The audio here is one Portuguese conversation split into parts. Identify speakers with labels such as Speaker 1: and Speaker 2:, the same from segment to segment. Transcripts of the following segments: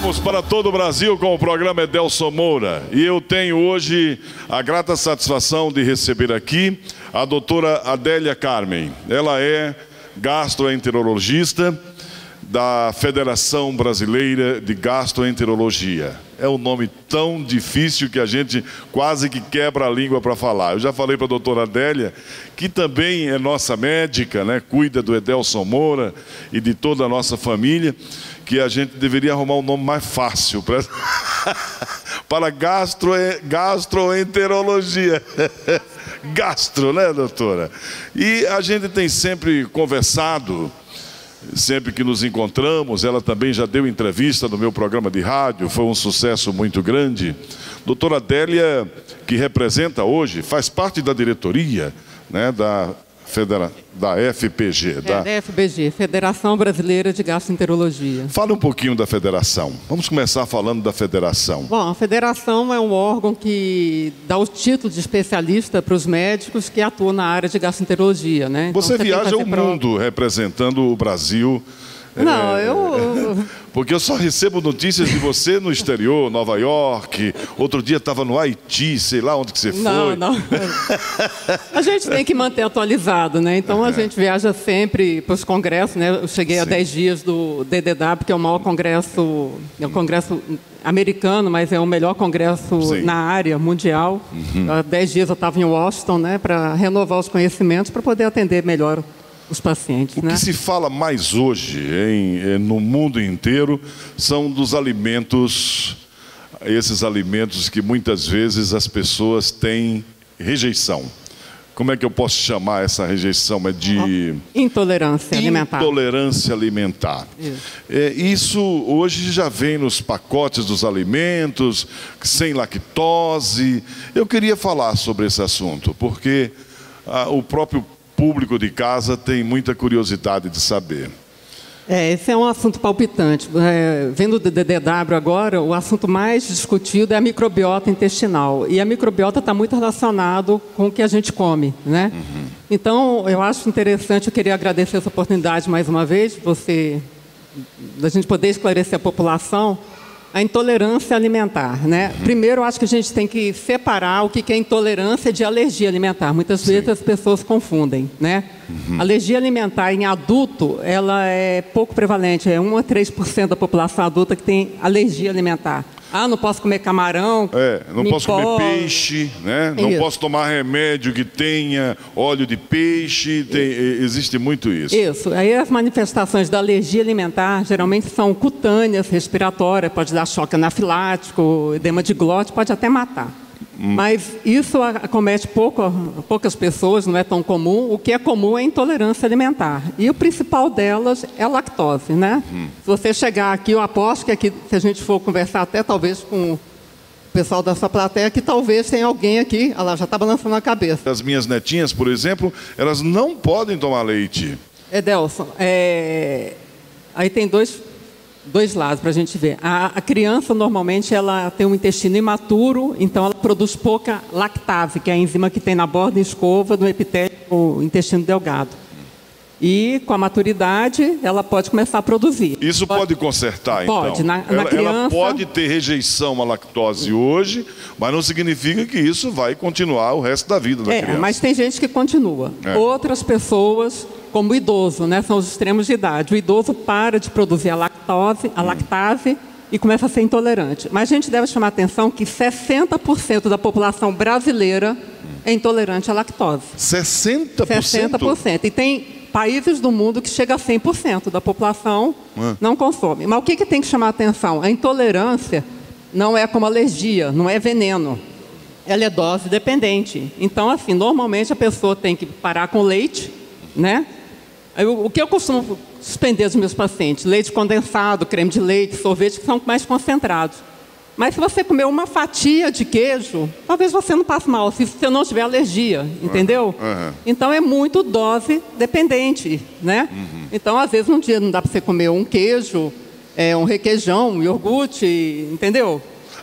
Speaker 1: Vamos para todo o Brasil com o programa Edelson Moura. E eu tenho hoje a grata satisfação de receber aqui a doutora Adélia Carmen. Ela é gastroenterologista da Federação Brasileira de Gastroenterologia. É um nome tão difícil que a gente quase que quebra a língua para falar. Eu já falei para a doutora Adélia, que também é nossa médica, né? Cuida do Edelson Moura e de toda a nossa família, que a gente deveria arrumar um nome mais fácil para, para gastroenterologia. Gastro, né, doutora? E a gente tem sempre conversado, sempre que nos encontramos. Ela também já deu entrevista no meu programa de rádio, foi um sucesso muito grande. Doutora Adélia, que representa hoje, faz parte da diretoria, né, da FBG.
Speaker 2: Da FBG, Federação Brasileira de Gastroenterologia.
Speaker 1: Fala um pouquinho da federação. Vamos começar falando da federação.
Speaker 2: Bom, a federação é um órgão que dá o título de especialista para os médicos que atuam na área de gastroenterologia, né?
Speaker 1: Você viaja o mundo representando o Brasil.
Speaker 2: Não,
Speaker 1: Porque eu só recebo notícias de você no exterior, Nova York. Outro dia estava no Haiti, sei lá onde que você foi.
Speaker 2: Não. A gente tem que manter atualizado, né? Então a gente viaja sempre para os congressos, né? Eu cheguei a 10 dias do DDW, que é o maior congresso, é um congresso americano, mas é o melhor congresso na área mundial. Há 10 dias eu estava em Washington, né? Para renovar os conhecimentos, para poder atender melhor os pacientes.
Speaker 1: O que se fala mais hoje no mundo inteiro são dos alimentos, esses alimentos que muitas vezes as pessoas têm rejeição. Como é que eu posso chamar essa rejeição? É de
Speaker 2: intolerância alimentar.
Speaker 1: Intolerância alimentar. Isso hoje já vem nos pacotes dos alimentos, sem lactose. Eu queria falar sobre esse assunto, porque o próprio público de casa tem muita curiosidade de saber.
Speaker 2: Esse é um assunto palpitante. Vendo do DDW agora, o assunto mais discutido é a microbiota intestinal. E a microbiota está muito relacionado com o que a gente come, né? Então, eu acho interessante, eu queria agradecer essa oportunidade mais uma vez, da gente poder esclarecer a população a intolerância alimentar, né? Primeiro, eu acho que a gente tem que separar o que é intolerância de alergia alimentar. Muitas vezes as pessoas confundem, né? Alergia alimentar em adulto, ela é pouco prevalente. É 1 a 3% da população adulta que tem alergia alimentar. Não posso comer camarão.
Speaker 1: Não posso comer peixe, né? Não posso tomar remédio que tenha óleo de peixe. Existe muito isso.
Speaker 2: Isso. Aí as manifestações da alergia alimentar geralmente são cutâneas, respiratórias, pode dar choque anafilático, edema de glote, pode até matar. Mas isso acomete poucas pessoas, não é tão comum. O que é comum é a intolerância alimentar. E o principal delas é a lactose, né? Se você chegar aqui, eu aposto que aqui, se a gente for conversar até talvez com o pessoal dessa plateia, que talvez tenha alguém aqui, ela já está balançando a cabeça.
Speaker 1: As minhas netinhas, por exemplo, elas não podem tomar leite.
Speaker 2: Edelson, aí tem dois lados para a gente ver. A criança, normalmente, ela tem um intestino imaturo, então ela produz pouca lactase, que é a enzima que tem na borda e escova do epitélio do intestino delgado. E, com a maturidade, ela pode começar a produzir.
Speaker 1: Isso pode consertar, então?
Speaker 2: Pode.
Speaker 1: Ela pode ter rejeição à lactose hoje, mas não significa que isso vai continuar o resto da vida da criança.
Speaker 2: Mas tem gente que continua. Outras pessoas, como o idoso, né, são os extremos de idade. O idoso para de produzir a lactase e começa a ser intolerante. Mas a gente deve chamar a atenção que 60% da população brasileira é intolerante à lactose.
Speaker 1: 60%?
Speaker 2: 60%. E tem países do mundo que chega a 100% da população não consome. Mas o que tem que chamar a atenção? A intolerância não é como alergia, não é veneno. Ela é dose dependente. Então, assim, normalmente a pessoa tem que parar com leite, né? O que eu costumo suspender dos meus pacientes? Leite condensado, creme de leite, sorvete, que são mais concentrados. Mas se você comer uma fatia de queijo, talvez você não passe mal, se você não tiver alergia, entendeu? Então é muito dose dependente, né? Então, às vezes, um dia não dá para você comer um queijo, um requeijão, um iogurte, entendeu?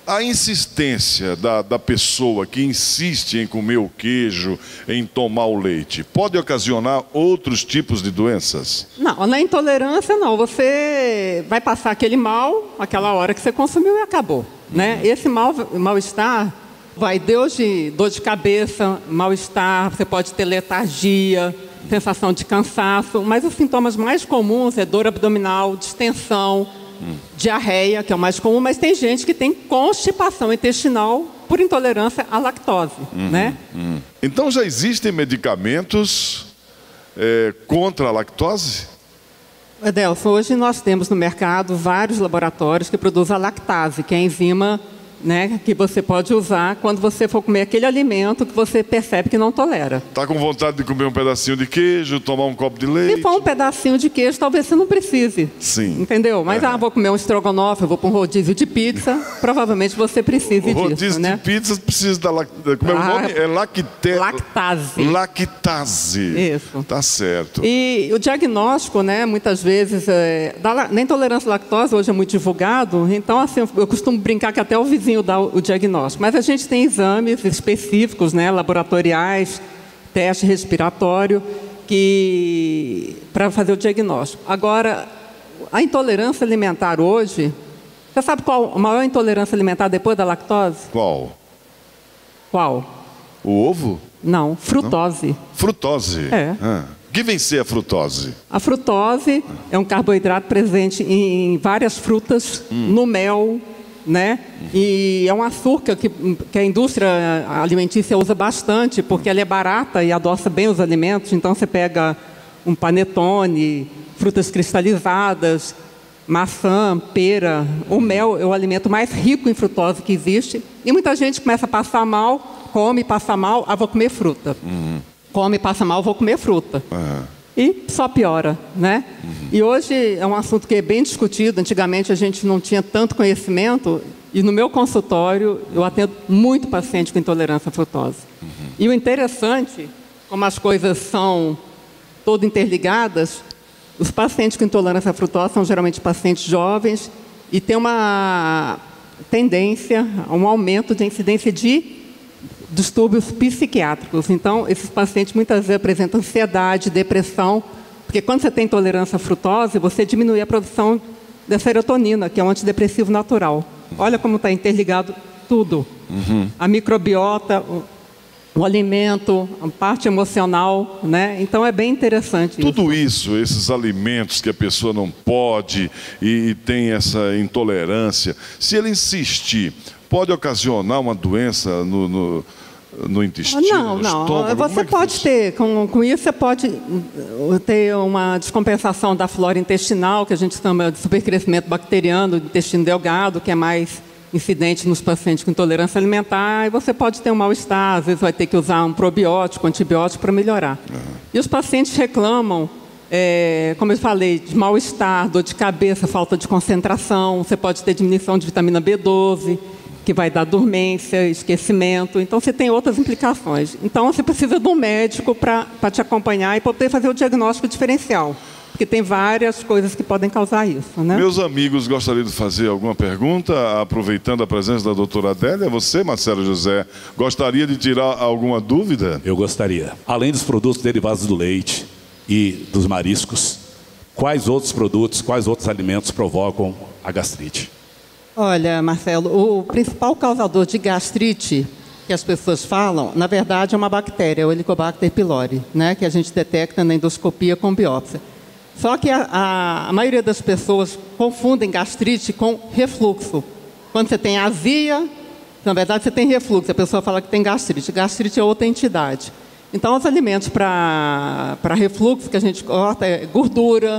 Speaker 1: A insistência da pessoa que insiste em comer o queijo, em tomar o leite, pode ocasionar outros tipos de doenças?
Speaker 2: Não, na intolerância não. Você vai passar aquele mal, aquela hora que você consumiu e acabou, né? Esse mal-estar vai desde dor de cabeça, mal-estar, você pode ter letargia, sensação de cansaço, mas os sintomas mais comuns é dor abdominal, distensão, diarreia, que é o mais comum, mas tem gente que tem constipação intestinal por intolerância à lactose, né?
Speaker 1: Então já existem medicamentos contra a lactose?
Speaker 2: Adelson, hoje nós temos no mercado vários laboratórios que produzem a lactase, que é a enzima, né, que você pode usar quando você for comer aquele alimento que você percebe que não tolera.
Speaker 1: Está com vontade de comer um pedacinho de queijo, tomar um copo de leite?
Speaker 2: Se for um pedacinho de queijo, talvez você não precise.
Speaker 1: Sim.
Speaker 2: Entendeu? Mas, vou comer um estrogonofe, eu vou para um rodízio de pizza, provavelmente você precise disso,
Speaker 1: rodízio
Speaker 2: né?
Speaker 1: de pizza precisa da como é o nome? É
Speaker 2: lactase.
Speaker 1: Lactase.
Speaker 2: Isso.
Speaker 1: Tá certo.
Speaker 2: E o diagnóstico, né, muitas vezes, na intolerância à lactose, hoje é muito divulgado, então, assim, eu costumo brincar que até o vizinho dá o diagnóstico. Mas a gente tem exames específicos, né, laboratoriais, teste respiratório, para fazer o diagnóstico. Agora, a intolerância alimentar hoje, você sabe qual a maior intolerância alimentar depois da lactose?
Speaker 1: Qual? O ovo?
Speaker 2: Não, frutose.
Speaker 1: Não? Frutose? O que vem ser a frutose? A
Speaker 2: frutose é um carboidrato presente em várias frutas, no mel, né? E é um açúcar que a indústria alimentícia usa bastante, porque ela é barata e adoça bem os alimentos. Então, você pega um panetone, frutas cristalizadas, maçã, pera. O mel é o alimento mais rico em frutose que existe. E muita gente começa a passar mal, come, passa mal, vou comer fruta. Come, passa mal, vou comer fruta. E só piora, né? E hoje é um assunto que é bem discutido. Antigamente a gente não tinha tanto conhecimento. E no meu consultório eu atendo muito paciente com intolerância à frutose. E o interessante, como as coisas são todas interligadas, os pacientes com intolerância à frutose são geralmente pacientes jovens e tem uma tendência a um aumento de incidência de distúrbios psiquiátricos. Então, esses pacientes muitas vezes apresentam ansiedade, depressão, porque quando você tem intolerância à frutose, você diminui a produção da serotonina, que é um antidepressivo natural. Olha como está interligado tudo. A microbiota, o alimento, a parte emocional, né? Então é bem interessante
Speaker 1: tudo isso, esses alimentos que a pessoa não pode e tem essa intolerância, se ele insistir, pode ocasionar uma doença no intestino, no estômago?
Speaker 2: Você pode ter, com isso você pode ter uma descompensação da flora intestinal, que a gente chama de supercrescimento bacteriano do intestino delgado, que é mais incidente nos pacientes com intolerância alimentar, e você pode ter um mal-estar, às vezes vai ter que usar um probiótico, antibiótico para melhorar. E os pacientes reclamam, como eu falei, de mal-estar, dor de cabeça, falta de concentração, você pode ter diminuição de vitamina B12, que vai dar dormência, esquecimento. Então, você tem outras implicações. Então, você precisa de um médico para te acompanhar e poder fazer o diagnóstico diferencial. Porque tem várias coisas que podem causar isso, né?
Speaker 1: Meus amigos gostariam de fazer alguma pergunta, aproveitando a presença da doutora Adélia. Você, Marcelo José, gostaria de tirar alguma dúvida?
Speaker 3: Eu gostaria. Além dos produtos derivados do leite e dos mariscos, quais outros produtos, quais outros alimentos provocam a gastrite?
Speaker 2: Olha, Marcelo, o principal causador de gastrite que as pessoas falam, na verdade, é uma bactéria, o Helicobacter pylori, né, que a gente detecta na endoscopia com biópsia. Só que a maioria das pessoas confundem gastrite com refluxo. Quando você tem azia, na verdade você tem refluxo, a pessoa fala que tem gastrite. Gastrite é outra entidade. Então, os alimentos para refluxo que a gente corta é gordura,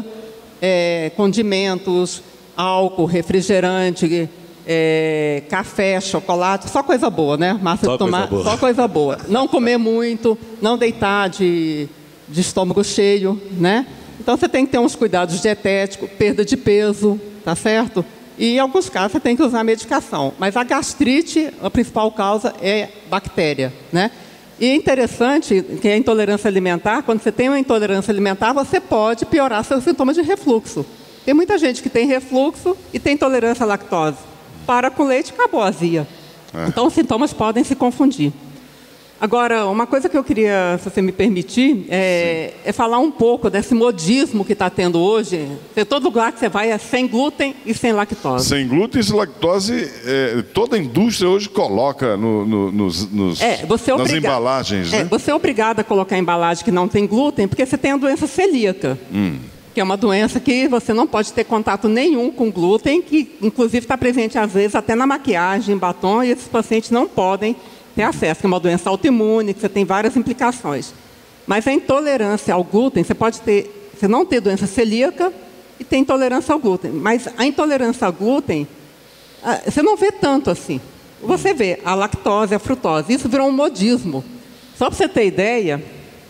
Speaker 2: condimentos, álcool, refrigerante, café, chocolate, só coisa boa, né? Massa de tomate, só coisa boa. Não comer muito, não deitar de estômago cheio, né? Então, você tem que ter uns cuidados dietéticos, perda de peso, tá certo? E, em alguns casos, você tem que usar medicação. Mas a gastrite, a principal causa é bactéria, né? E é interessante que a intolerância alimentar, quando você tem uma intolerância alimentar, você pode piorar seus sintomas de refluxo. Tem muita gente que tem refluxo e tem intolerância à lactose. para com leite, acabou a azia. Então, os sintomas podem se confundir. Agora, uma coisa que eu queria, se você me permitir, é falar um pouco desse modismo que está tendo hoje. Todo lugar que você vai é sem glúten e sem lactose.
Speaker 1: Sem glúten e sem lactose, toda a indústria hoje coloca nas embalagens. Né?
Speaker 2: Você é obrigado a colocar a embalagem que não tem glúten, porque você tem a doença celíaca. Que é uma doença que você não pode ter contato nenhum com glúten, que inclusive está presente às vezes até na maquiagem, batom, e esses pacientes não podem ter acesso, que é uma doença autoimune, que você tem várias implicações. Mas a intolerância ao glúten, você não ter doença celíaca e tem intolerância ao glúten. Mas a intolerância ao glúten, você não vê tanto assim. Você vê a lactose, a frutose, isso virou um modismo. Só para você ter ideia,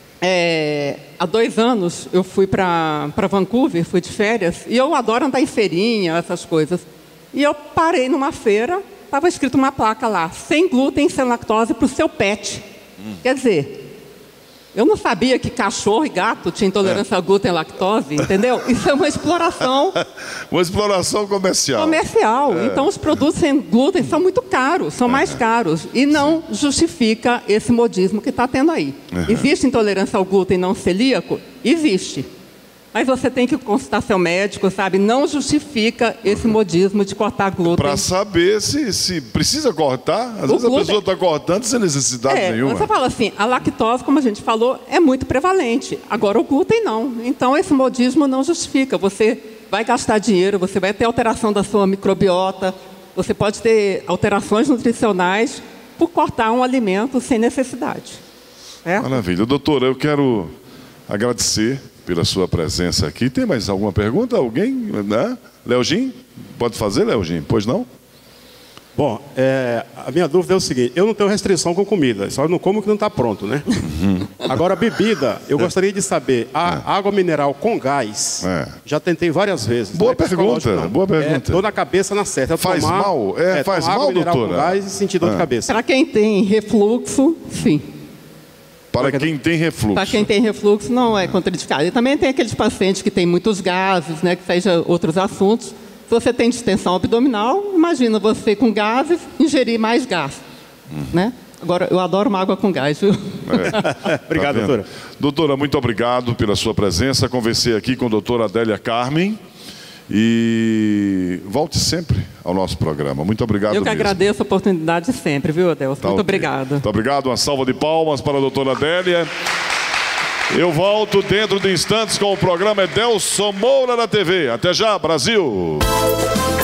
Speaker 2: há 2 anos eu fui para Vancouver, fui de férias, e eu adoro andar em feirinha, essas coisas. E eu parei numa feira, estava escrito uma placa lá, sem glúten, sem lactose para o seu pet. Quer dizer, eu não sabia que cachorro e gato tinham intolerância a glúten e lactose, entendeu? Isso é uma exploração.
Speaker 1: Uma exploração comercial.
Speaker 2: Então, os produtos sem glúten são muito caros, são mais caros. E não justifica esse modismo que está tendo aí. Existe intolerância ao glúten não celíaco? Existe. Mas você tem que consultar seu médico, sabe? Não justifica esse modismo de cortar glúten.
Speaker 1: Para saber se precisa cortar. Às vezes a pessoa está cortando sem necessidade nenhuma.
Speaker 2: Você fala assim, a lactose, como a gente falou, é muito prevalente. Agora o glúten não. Então esse modismo não justifica. Você vai gastar dinheiro, você vai ter alteração da sua microbiota, você pode ter alterações nutricionais por cortar um alimento sem necessidade.
Speaker 1: Maravilha. Doutora, eu quero agradecer pela sua presença aqui. Tem mais alguma pergunta? Alguém? Né? Leogin? Pode fazer, Leogin? Pois não?
Speaker 4: Bom, a minha dúvida é o seguinte, eu não tenho restrição com comida, só não como que não está pronto, né? Agora, bebida, eu gostaria de saber, a água mineral com gás, já tentei várias vezes.
Speaker 1: Boa pergunta, boa pergunta.
Speaker 4: Dor na cabeça na certa.
Speaker 1: Faz mal? Faz mal,
Speaker 4: água mineral
Speaker 1: doutora?
Speaker 4: com gás e sentir dor de cabeça.
Speaker 2: Para quem tem refluxo, sim.
Speaker 1: Para quem tem refluxo.
Speaker 2: Para quem tem refluxo, não é contraindicado. E também tem aqueles pacientes que têm muitos gases, né, que seja outros assuntos. Se você tem distensão abdominal, imagina você com gases ingerir mais gás. Né? Agora, eu adoro uma água com gás, viu?
Speaker 4: Obrigado, doutora.
Speaker 1: Doutora, muito obrigado pela sua presença. Conversei aqui com a doutora Adélia Carmen. E volte sempre ao nosso programa. Muito obrigado mesmo.
Speaker 2: Eu que agradeço a oportunidade sempre, viu, Adelson? Muito obrigado.
Speaker 1: Muito obrigado. Uma salva de palmas para a doutora Adélia. Eu volto dentro de instantes com o programa Edelson Moura da TV. Até já, Brasil!